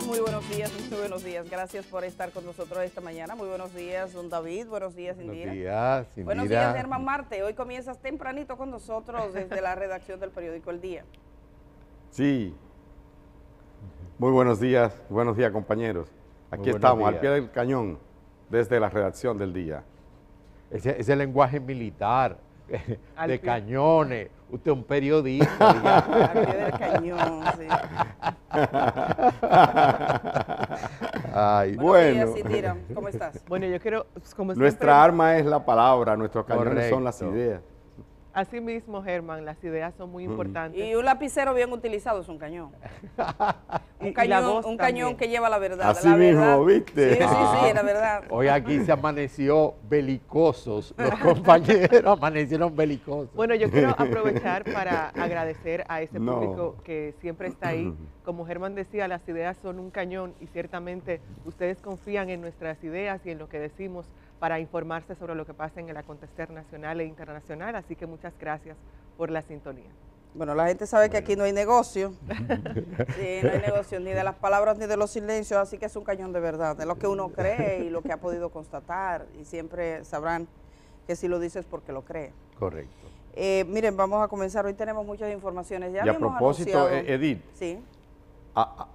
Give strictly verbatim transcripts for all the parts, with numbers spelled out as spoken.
tal? Muy buenos días, muy buenos días. Gracias por estar con nosotros esta mañana. Muy buenos días, don David. Buenos días, Indira. Buenos días, Indira. Buenos días, Germán Marte. Hoy comienzas tempranito con nosotros desde la redacción del periódico El Día. Sí. Muy buenos días, buenos días, compañeros. Aquí estamos, días. Al pie del cañón, desde la redacción del Día. Ese, ese lenguaje militar, de cañones. Usted es un periodista, digamos. Al pie del cañón, sí. Ay, Buenos bueno. días, Indira. ¿Cómo estás? Bueno, yo quiero, como Nuestra siempre, arma es la palabra, nuestros cañones Correcto. son las ideas. así mismo, Germán, las ideas son muy importantes. Y un lapicero bien utilizado es un cañón. Y- Un y la cañón, voz un también. cañón que lleva la verdad. Así la mismo, verdad. ¿viste? Sí, sí, Ah. sí, la verdad. Hoy aquí se amaneció belicosos, los compañeros amanecieron belicosos. Bueno, yo quiero aprovechar para agradecer a ese No. público que siempre está ahí. Como Germán decía, las ideas son un cañón y ciertamente ustedes confían en nuestras ideas y en lo que decimos para informarse sobre lo que pasa en el acontecer nacional e internacional. Así que muchas gracias por la sintonía. Bueno, la gente sabe que Bueno. aquí no hay negocio. Sí, no hay negocio ni de las palabras ni de los silencios, así que es un cañón de verdad. Es lo que uno cree y lo que ha podido constatar. Y siempre sabrán que si lo dices porque lo cree. Correcto. Eh, miren, vamos a comenzar. Hoy tenemos muchas informaciones. Ya Y a habíamos propósito, anunciado- eh, Edith, Sí. a,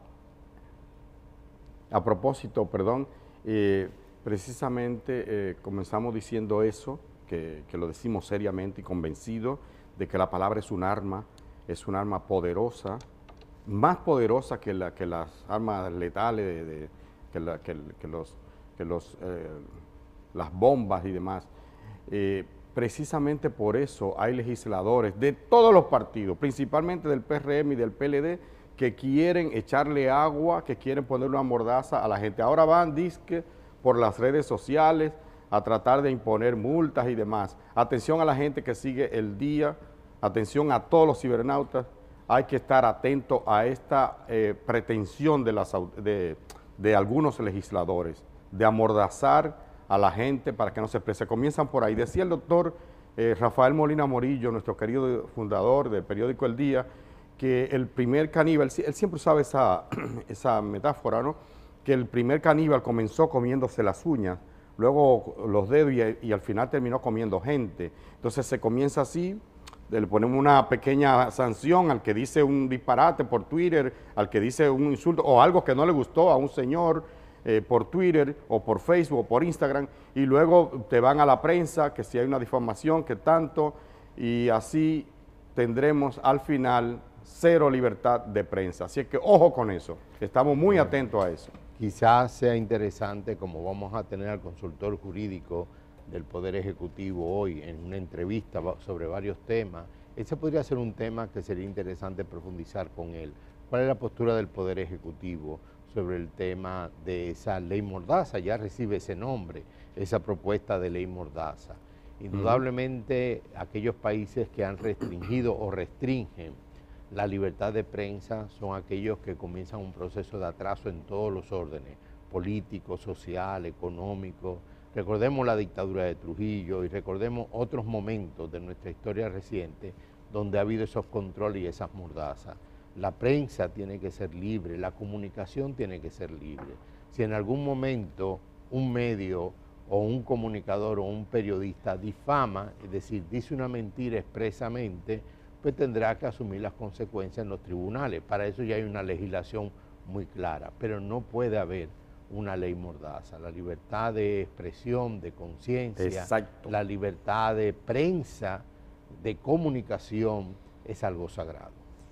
a- a propósito, perdón, eh, precisamente eh, comenzamos diciendo eso, que, que lo decimos seriamente y convencido de que la palabra es un arma, es un arma poderosa, más poderosa que, la, que las armas letales, de, de- que, la- que el- que los, que los, eh, las bombas y demás. Eh, precisamente por eso hay legisladores de todos los partidos, principalmente del P R M y del P L D, que quieren echarle agua, que quieren poner una mordaza a la gente. Ahora van, disque, por las redes sociales a tratar de imponer multas y demás. Atención a la gente que sigue el día, atención a todos los cibernautas, hay que estar atento a esta eh, pretensión de, las, au- de, de algunos legisladores, de amordazar a la gente para que no se exprese. Comienzan por ahí. Decía el doctor eh, Rafael Molina Morillo, nuestro querido fundador del periódico El Día, que el primer caníbal, él siempre sabe esa, esa metáfora, ¿no? Que el primer caníbal comenzó comiéndose las uñas, luego los dedos y, y al final terminó comiendo gente. Entonces se comienza así, le ponemos una pequeña sanción al que dice un disparate por Twitter, al que dice un insulto o algo que no le gustó a un señor eh, por Twitter o por Facebook o por Instagram, y luego te van a la prensa, que si hay una difamación, que tanto, y así tendremos al final cero libertad de prensa. Así es que ojo con eso, estamos muy atentos a eso. Quizás sea interesante, como vamos a tener al consultor jurídico del Poder Ejecutivo hoy en una entrevista va- sobre varios temas, ese podría ser un tema que sería interesante profundizar con él. ¿Cuál es la postura del Poder Ejecutivo sobre el tema de esa ley Mordaza? Ya recibe ese nombre, esa propuesta de ley Mordaza. Indudablemente, aquellos países que han restringido o restringen la libertad de prensa son aquellos que comienzan un proceso de atraso en todos los órdenes, político, social, económico. Recordemos la dictadura de Trujillo y recordemos otros momentos de nuestra historia reciente donde ha habido esos controles y esas mordazas. La prensa tiene que ser libre, la comunicación tiene que ser libre. Si en algún momento un medio o un comunicador o un periodista difama, es decir, dice una mentira expresamente, pues tendrá que asumir las consecuencias en los tribunales. Para eso ya hay una legislación muy clara, pero no puede haber una ley mordaza. La libertad de expresión, de conciencia, Exacto. la libertad de prensa, de comunicación, es algo sagrado.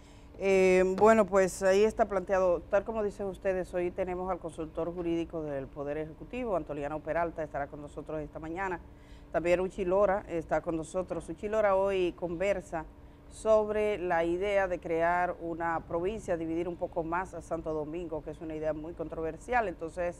Eh, bueno, pues ahí está planteado, tal como dicen ustedes, hoy tenemos al consultor jurídico del Poder Ejecutivo, Antoliano Peralta, estará con nosotros esta mañana. También Uchi Lora está con nosotros. Uchi Lora hoy conversa sobre la idea de crear una provincia, dividir un poco más a Santo Domingo, que es una idea muy controversial. Entonces,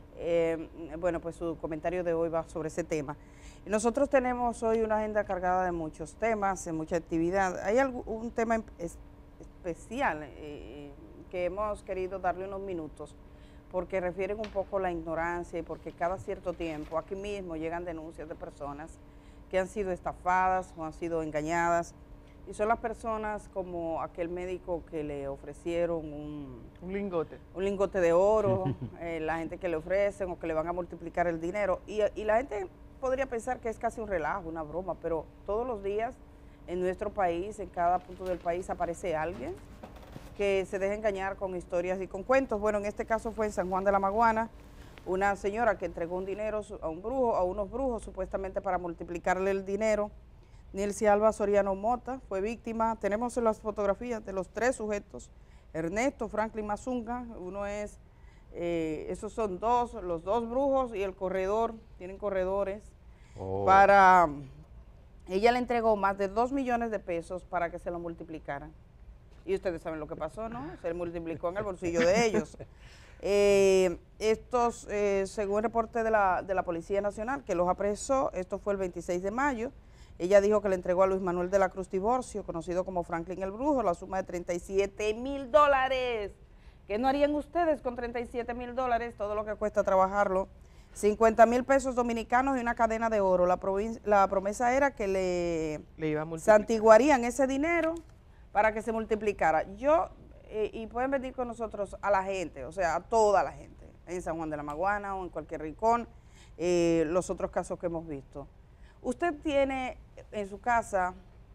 eh, bueno, pues su comentario de hoy va sobre ese tema. Nosotros tenemos hoy una agenda cargada de muchos temas, de mucha actividad. Hay algún, un tema en- es- especial eh, que hemos querido darle unos minutos, porque refieren un poco a la ignorancia y porque cada cierto tiempo aquí mismo llegan denuncias de personas que han sido estafadas o han sido engañadas Y son las personas como aquel médico que le ofrecieron un, un lingote. Un lingote de oro, eh, la gente que le ofrecen o que le van a multiplicar el dinero. Y, y la gente podría pensar que es casi un relajo, una broma, pero todos los días en nuestro país, en cada punto del país, aparece alguien que se deja engañar con historias y con cuentos. Bueno, en este caso fue en San Juan de la Maguana, una señora que entregó un dinero a un brujo, a unos brujos, supuestamente para multiplicarle el dinero. Nilce Alba Soriano Mota fue víctima. Tenemos las fotografías de los tres sujetos. Ernesto Franklin Mazunga, uno es, eh, esos son dos, los dos brujos y el corredor, tienen corredores. Oh. Para, ella le entregó más de dos millones de pesos para que se lo multiplicaran. Y ustedes saben lo que pasó, ¿no? Se multiplicó en el bolsillo de ellos. Eh, estos, eh, según el reporte de la, de la Policía Nacional, que los apresó, esto fue el veintiséis de mayo, ella dijo que le entregó a Luis Manuel de la Cruz Tiborcio, conocido como Franklin el Brujo, la suma de treinta y siete mil dólares. ¿Qué no harían ustedes con treinta y siete mil dólares? Todo lo que cuesta trabajarlo. cincuenta mil pesos dominicanos y una cadena de oro. La, la promesa era que le, le iba a santiguarían ese dinero para que se multiplicara. Yo, eh, y pueden venir con nosotros a la gente, o sea, a toda la gente, en San Juan de la Maguana o en cualquier rincón, eh, los otros casos que hemos visto. Usted tiene en su casa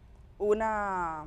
una,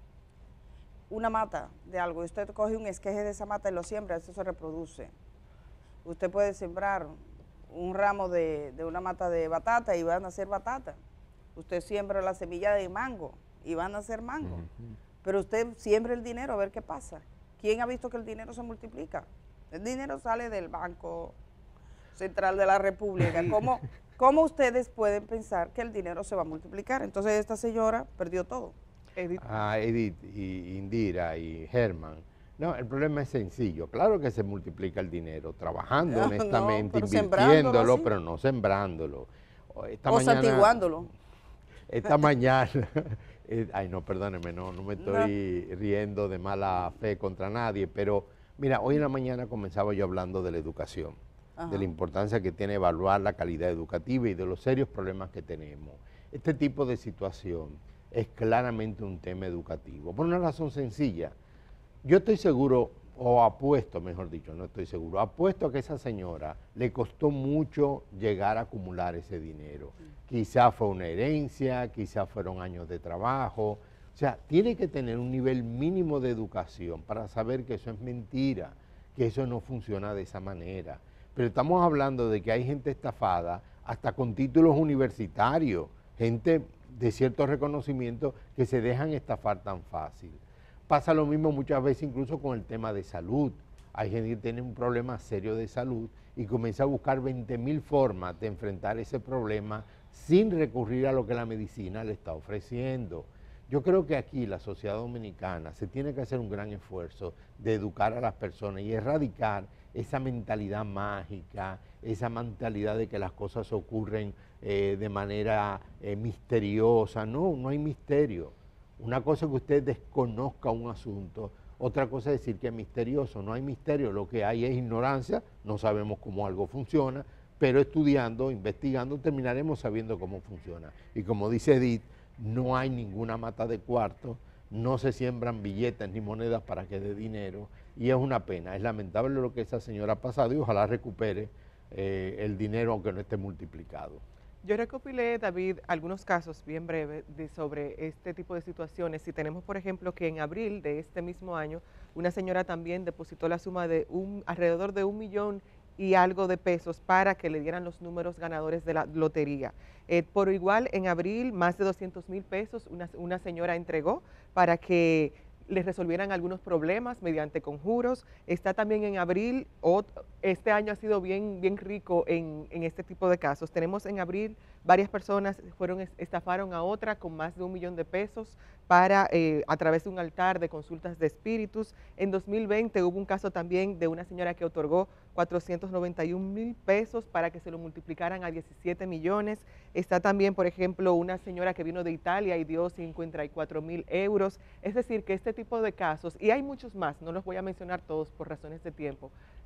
una mata de algo, y usted coge un esqueje de esa mata y lo siembra, eso se reproduce. Usted puede sembrar un ramo de, de una mata de batata y van a hacer batata. Usted siembra la semilla de mango y van a hacer mango. Uh-huh. Pero usted siembra el dinero a ver qué pasa. ¿Quién ha visto que el dinero se multiplica? El dinero sale del Banco Central de la República. ¿Cómo, cómo ustedes pueden pensar que el dinero se va a multiplicar? Entonces esta señora perdió todo. Edith. Ah, Edith y Indira y Germán. No, el problema es sencillo. Claro que se multiplica el dinero, trabajando no, honestamente, no, pero invirtiéndolo, pero no sembrándolo. Esta o mañana, santiguándolo. Esta mañana, eh, ay no, perdóneme, no, no me estoy no. riendo de mala fe contra nadie, pero mira, hoy en la mañana comenzaba yo hablando de la educación, Ajá. de la importancia que tiene evaluar la calidad educativa y de los serios problemas que tenemos. Este tipo de situación es claramente un tema educativo, por una razón sencilla. Yo estoy seguro, o apuesto, mejor dicho, no estoy seguro, apuesto a que esa señora le costó mucho llegar a acumular ese dinero. Quizá fue una herencia, quizá fueron años de trabajo. O sea, tiene que tener un nivel mínimo de educación para saber que eso es mentira, que eso no funciona de esa manera. Pero estamos hablando de que hay gente estafada hasta con títulos universitarios, gente de cierto reconocimiento que se dejan estafar tan fácil. Pasa lo mismo muchas veces incluso con el tema de salud. Hay gente que tiene un problema serio de salud y comienza a buscar veinte mil formas de enfrentar ese problema sin recurrir a lo que la medicina le está ofreciendo. Yo creo que aquí la sociedad dominicana se tiene que hacer un gran esfuerzo de educar a las personas y erradicar esa mentalidad mágica, esa mentalidad de que las cosas ocurren eh, de manera eh, misteriosa. No, no hay misterio. Una cosa es que usted desconozca un asunto, otra cosa es decir que es misterioso. No hay misterio, lo que hay es ignorancia, no sabemos cómo algo funciona, pero estudiando, investigando, terminaremos sabiendo cómo funciona. Y como dice Edith, no hay ninguna mata de cuarto, no se siembran billetes ni monedas para que dé dinero, y es una pena, es lamentable lo que esa señora ha pasado y ojalá recupere eh, el dinero aunque no esté multiplicado. Yo recopilé, David, algunos casos bien breves de, sobre este tipo de situaciones. Si tenemos, por ejemplo, que en abril de este mismo año, una señora también depositó la suma de un, alrededor de un millón y algo de pesos para que le dieran los números ganadores de la lotería. Eh, por igual, en abril, más de doscientos mil pesos una, una señora entregó para que les resolvieran algunos problemas mediante conjuros. Está también en abril, otro, este año ha sido bien, bien rico en, en este tipo de casos. Tenemos en abril varias personas fueron estafaron a otra con más de un millón de pesos para eh, a través de un altar de consultas de espíritus. En dos mil veinte hubo un caso también de una señora que otorgó cuatrocientos noventa y un mil pesos para que se lo multiplicaran a diecisiete millones. Está también, por ejemplo, una señora que vino de Italia y dio cincuenta y cuatro mil euros. Es decir, que este tipo de casos, y hay muchos más, no los voy a mencionar todos por razones de tiempo,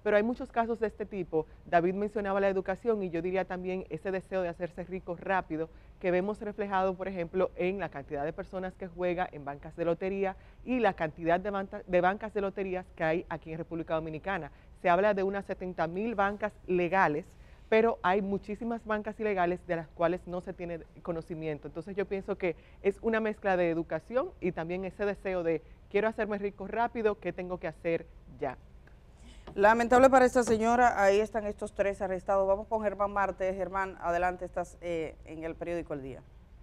pero hay muchos casos de este tipo. David mencionaba la educación y yo diría también ese deseo de hacerse rico rápido que vemos reflejado, por ejemplo, en la cantidad de personas que juegan en bancas de lotería y la cantidad de, ban de bancas de loterías que hay aquí en República Dominicana. Se habla de unas setenta mil bancas legales, pero hay muchísimas bancas ilegales de las cuales no se tiene conocimiento. Entonces yo pienso que es una mezcla de educación y también ese deseo de quiero hacerme rico rápido, ¿qué tengo que hacer ya? Lamentable para esta señora, ahí están estos tres arrestados. Vamos con Germán Marte. Germán, adelante, estás eh, en el periódico El Día.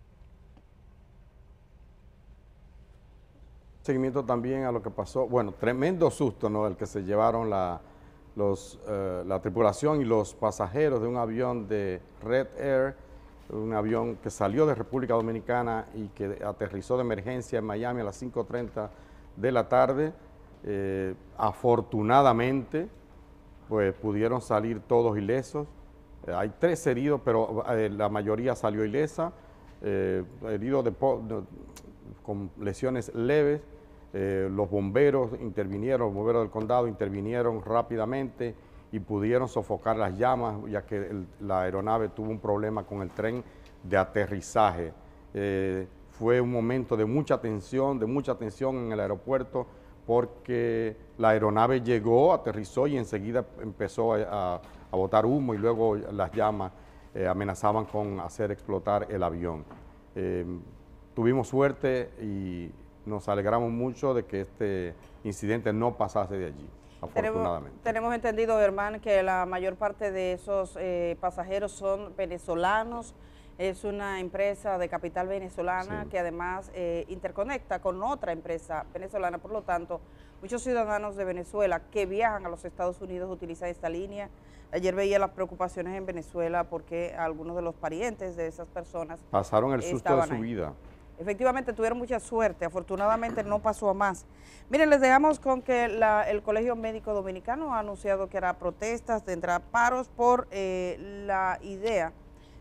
Seguimiento también a lo que pasó, bueno, tremendo susto, ¿no? El que se llevaron la, los, eh, la tripulación y los pasajeros de un avión de Red Air, un avión que salió de República Dominicana y que aterrizó de emergencia en Miami a las cinco treinta de la tarde. Eh, afortunadamente, pues pudieron salir todos ilesos. Eh, hay tres heridos, pero eh, la mayoría salió ilesa, eh, heridos de, de, con lesiones leves. Eh, los bomberos intervinieron, los bomberos del condado intervinieron rápidamente y pudieron sofocar las llamas, ya que el, la aeronave tuvo un problema con el tren de aterrizaje. Eh, fue un momento de mucha tensión, de mucha tensión en el aeropuerto, porque la aeronave llegó, aterrizó y enseguida empezó a, a, a botar humo y luego las llamas eh, amenazaban con hacer explotar el avión. Eh, tuvimos suerte y nos alegramos mucho de que este incidente no pasase de allí, afortunadamente. Tenemos, tenemos entendido, Germán, que la mayor parte de esos eh, pasajeros son venezolanos. Es una empresa de capital venezolana, sí, que además eh, interconecta con otra empresa venezolana. Por lo tanto, muchos ciudadanos de Venezuela que viajan a los Estados Unidos utilizan esta línea. Ayer veía las preocupaciones en Venezuela porque algunos de los parientes de esas personas pasaron el susto de su ahí. vida. Efectivamente, tuvieron mucha suerte. Afortunadamente no pasó a más. Miren, les dejamos con que la, el Colegio Médico Dominicano ha anunciado que hará protestas, tendrá paros por eh, la idea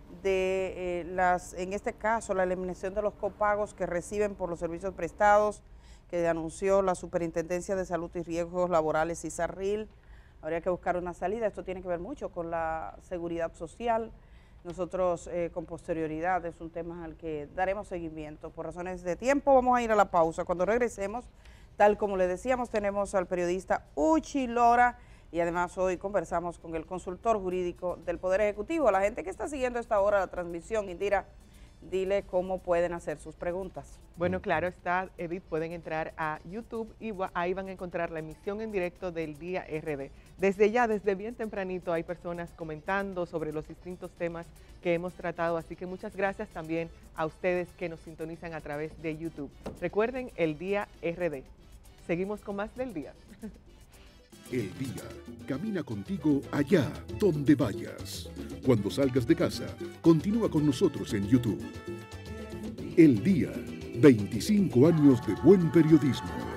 de eh, las, en este caso, la eliminación de los copagos que reciben por los servicios prestados, que anunció la Superintendencia de Salud y Riesgos Laborales, ISARRIL. Habría que buscar una salida. Esto tiene que ver mucho con la seguridad social. Nosotros eh, con posterioridad es un tema al que daremos seguimiento. Por razones de tiempo vamos a ir a la pausa. Cuando regresemos, tal como le decíamos, tenemos al periodista Uchi Lora, y además hoy conversamos con el consultor jurídico del Poder Ejecutivo. A la gente que está siguiendo a esta hora la transmisión, Indira, dile cómo pueden hacer sus preguntas. Bueno, claro está, Edith, pueden entrar a YouTube y ahí van a encontrar la emisión en directo del Día R D. Desde ya, desde bien tempranito, hay personas comentando sobre los distintos temas que hemos tratado, así que muchas gracias también a ustedes que nos sintonizan a través de YouTube. Recuerden, el Día R D. Seguimos con más del día. El Día camina contigo allá donde vayas. Cuando salgas de casa, continúa con nosotros en YouTube. El Día, veinticinco años de buen periodismo.